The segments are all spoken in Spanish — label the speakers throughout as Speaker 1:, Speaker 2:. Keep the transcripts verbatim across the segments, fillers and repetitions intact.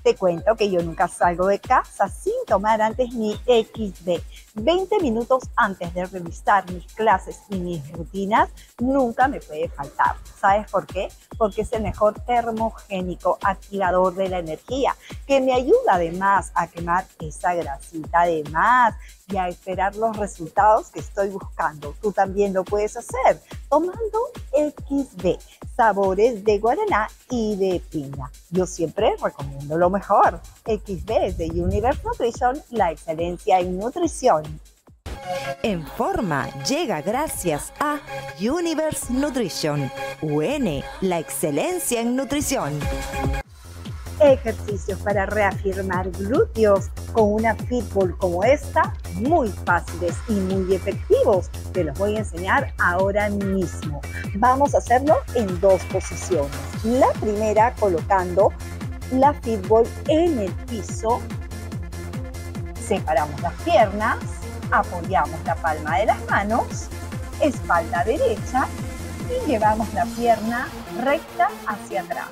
Speaker 1: Te cuento que yo nunca salgo de casa sin tomar antes mi equis be. veinte minutos antes de revisar mis clases y mis rutinas nunca me puede faltar. ¿Sabes por qué? Porque es el mejor termogénico activador de la energía, que me ayuda además a quemar esa grasita de más y a esperar los resultados que estoy buscando. Tú también lo puedes hacer tomando equis be, sabores de guaraná y de piña. Yo siempre recomiendo lo mejor. equis be es de Universe Nutrition, la excelencia en nutrición.
Speaker 2: En Forma llega gracias a Universe Nutrition, U N, la excelencia en nutrición.
Speaker 1: Ejercicios para reafirmar glúteos con una fitball como esta, muy fáciles y muy efectivos. Te los voy a enseñar ahora mismo. Vamos a hacerlo en dos posiciones. La primera colocando la fitball en el piso, separamos las piernas, apoyamos la palma de las manos, espalda derecha y llevamos la pierna recta hacia atrás.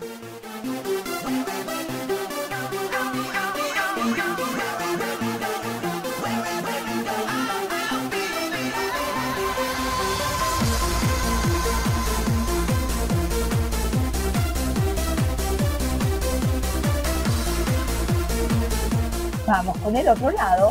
Speaker 1: Vamos con el otro lado.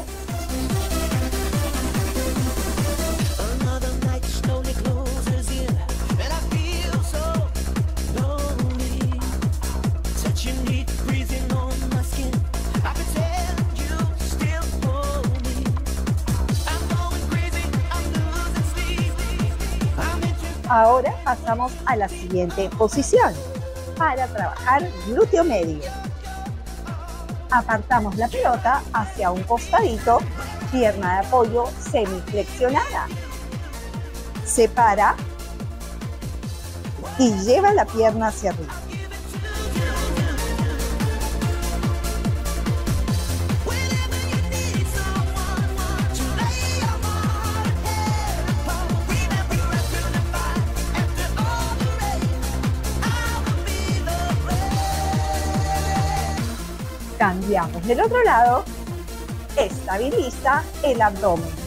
Speaker 1: Ahora pasamos a la siguiente posición para trabajar glúteo medio. Apartamos la pelota hacia un costadito, pierna de apoyo semiflexionada. Separa y lleva la pierna hacia arriba. Cambiamos del otro lado, estabiliza el abdomen.